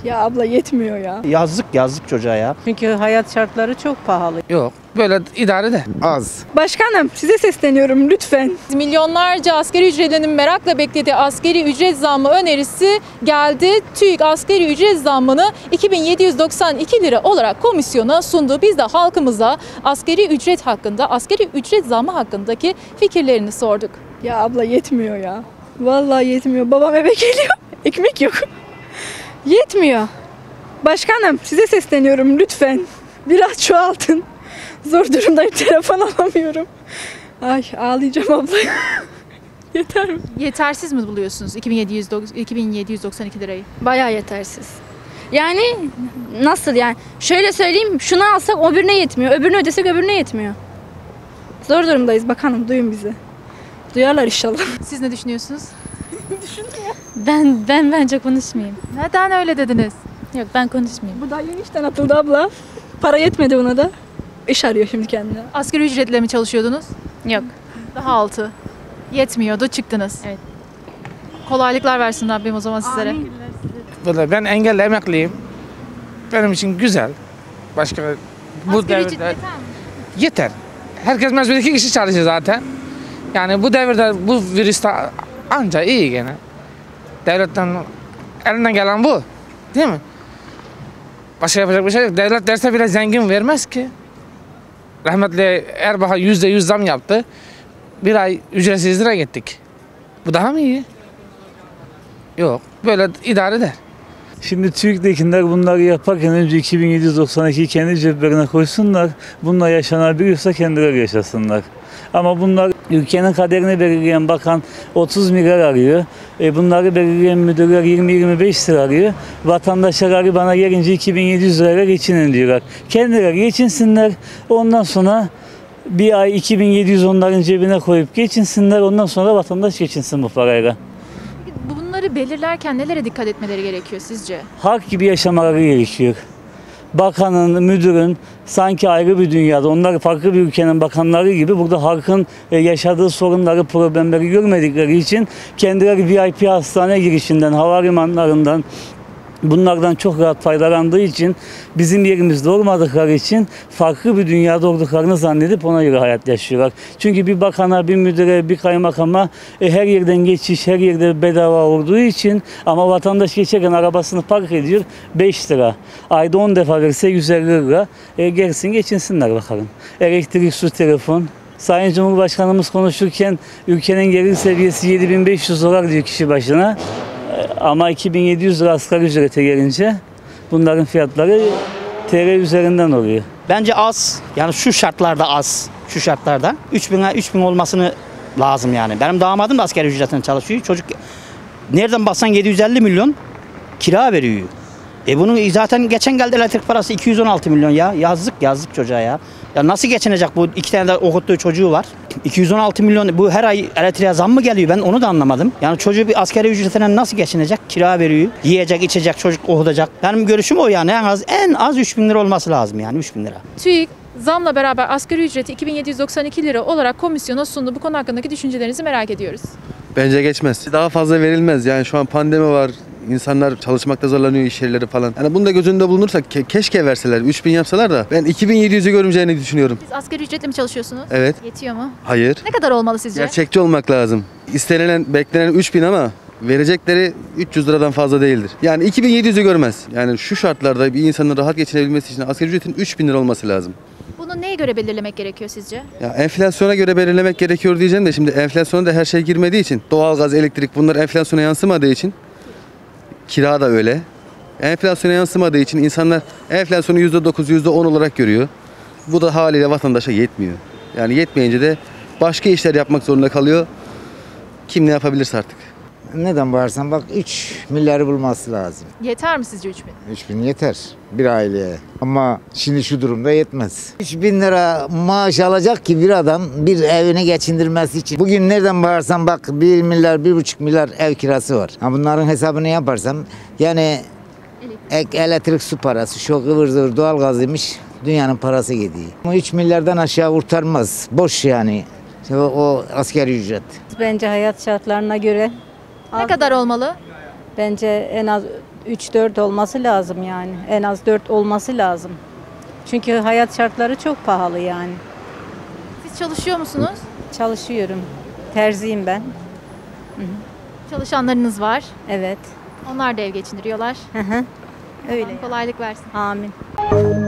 Ya abla yetmiyor ya. Yazık çocuğa ya. Çünkü hayat şartları çok pahalı. Yok. Böyle idare de. Az. Başkanım size sesleniyorum lütfen. Milyonlarca asgari ücretlinin merakla beklediği asgari ücret zammı önerisi geldi. TÜİK asgari ücret zammını 2792 lira olarak komisyona sundu. Biz de halkımıza asgari ücret hakkında, asgari ücret zammı hakkındaki fikirlerini sorduk. Ya abla yetmiyor ya. Vallahi yetmiyor. Babam eve geliyor. Ekmek yok. Yetmiyor. Başkanım size sesleniyorum lütfen. Biraz çoğaltın. Zor durumdayım, telefon alamıyorum. Ay ağlayacağım abla. Yeter mi? Yetersiz mi buluyorsunuz 2792 lirayı? Bayağı yetersiz. Yani nasıl yani? Şöyle söyleyeyim, şunu alsak öbürüne yetmiyor. Öbürünü ödesek öbürüne yetmiyor. Zor durumdayız bakanım, duyun bizi. Duyarlar inşallah. Siz ne düşünüyorsunuz? Ben bence konuşmayayım. Neden öyle dediniz? Yok ben konuşmayayım. Bu daha yeni işten atıldı abla. Para yetmedi buna da. İş arıyor şimdi kendine. Asgari ücretle mi çalışıyordunuz? Yok. Daha altı. Yetmiyordu, çıktınız. Evet. Kolaylıklar versin Rabbim o zaman sizlere. Böyle ben engelli emekliyim. Benim için güzel. Başka bu Asgari ücret devirde yeter mi? yeter. Herkes mecbur 2 kişi çalışıyor zaten. Yani bu devirde bu virüste anca iyi gene. Devletten elinden gelen bu. Değil mi? Başka yapacak bir şey yok. Devlet derse bile zengin vermez ki. Rahmetli Erbakan %100 zam yaptı. Bir ay ücretsizlere gittik. Bu daha mı iyi? Yok. Böyle idare eder. Şimdi TÜİK'tekiler bunları yaparken önce 2792'yi kendi ceplerine koysunlar. Bununla yaşanabiliyorsa kendileri yaşasınlar. Ama bunlar ülkenin kaderini belirleyen bakan 30 milyar arıyor. Bunları belirleyen müdürler 20-25 lira arıyor. Vatandaşlar bana gelince 2700 lirayla geçinin diyorlar. Kendileri geçinsinler. Ondan sonra bir ay 2700 onların cebine koyup geçinsinler. Ondan sonra vatandaş geçinsin bu parayla. Bunları belirlerken nelere dikkat etmeleri gerekiyor sizce? Halk gibi yaşamaları gerekiyor. Bakanın, müdürün sanki ayrı bir dünyada, onlar farklı bir ülkenin bakanları gibi burada halkın yaşadığı sorunları, problemleri görmedikleri için kendileri VIP hastane girişinden, havalimanlarından, bunlardan çok rahat faydalandığı için bizim yerimizde olmadıkları için farklı bir dünyada olduklarını zannedip ona göre hayat yaşıyorlar. Çünkü bir bakana, bir müdüre, bir kaymakama her yerden geçiş, her yerde bedava olduğu için ama vatandaş geçerken arabasını park ediyor 5 lira. Ayda 10 defa verse 150 lira. Gelsin geçinsinler bakalım. Elektrik, su, telefon. Sayın Cumhurbaşkanımız konuşurken ülkenin gelir seviyesi 7500 dolar diyor kişi başına. Ama 2700 lira asgari ücrete gelince bunların fiyatları TL üzerinden oluyor. Bence az. Yani şu şartlarda az. Şu şartlarda 3000 olmasını lazım yani. Benim damadım da asgari ücretine çalışıyor. Çocuk nereden baksan 750 milyon kira veriyor. Bunun zaten geçen geldi elektrik parası 216 milyon ya. Yazık çocuğa ya. Ya nasıl geçinecek bu? 2 tane de okuttuğu çocuğu var. 216 milyon bu her ay elektriğe zam mı geliyor? Ben onu da anlamadım. Yani çocuğu bir asgari ücretine nasıl geçinecek? Kira veriyor. Yiyecek, içecek, çocuk okutacak. Benim görüşüm o yani. En az 3000 lira olması lazım yani 3000 lira. TÜİK zamla beraber asgari ücreti 2792 lira olarak komisyona sundu. Bu konu hakkındaki düşüncelerinizi merak ediyoruz. Bence geçmez. Daha fazla verilmez. Yani şu an pandemi var. İnsanlar çalışmakta zorlanıyor, iş yerleri falan. Yani bunu da göz önünde bulunursak keşke verseler. 3000 yapsalar da ben 2700'ü görmeyeceğini düşünüyorum. Siz asgari ücretle mi çalışıyorsunuz? Evet. Yetiyor mu? Hayır. Ne kadar olmalı sizce? Gerçekçi olmak lazım. İstenilen, beklenen 3000 ama verecekleri 300 liradan fazla değildir. Yani 2700'ü görmez. Yani şu şartlarda bir insanın rahat geçinebilmesi için asgari ücretin 3000 lira olması lazım. Bunu neye göre belirlemek gerekiyor sizce? Ya enflasyona göre belirlemek gerekiyor diyeceğim de şimdi enflasyona da her şey girmediği için doğalgaz, elektrik bunlar enflasyona yansımadığı için kira da öyle. Enflasyona yansımadığı için insanlar enflasyonu %9, %10 olarak görüyor. Bu da haliyle vatandaşa yetmiyor. Yani yetmeyince de başka işler yapmak zorunda kalıyor. Kim ne yapabilirse artık. Neden bağırsan bak 3 milyarı bulması lazım. Yeter mi sizce 3000? 3000 yeter bir aileye. Ama şimdi şu durumda yetmez. 3000 lira maaş alacak ki bir adam bir evini geçindirmesi için. Bugün nereden bağırsan bak 1 milyar, 1,5 milyar ev kirası var. Ha bunların hesabını yaparsam yani elektrik su parası, şu ıvır zıvır doğalgazıymış dünyanın parası gidiyor. Ama 3 milyardan aşağı kurtarmaz. Boş yani o asgari ücret. Bence hayat şartlarına göre Ne kadar olmalı? bence en az 3-4 olması lazım yani. En az 4 olması lazım. Çünkü hayat şartları çok pahalı yani. Siz çalışıyor musunuz? Çalışıyorum. Terziyim ben. Çalışanlarınız var. Evet. Onlar da ev geçindiriyorlar. Hı hı. Öyle. Kolaylık versin. Amin.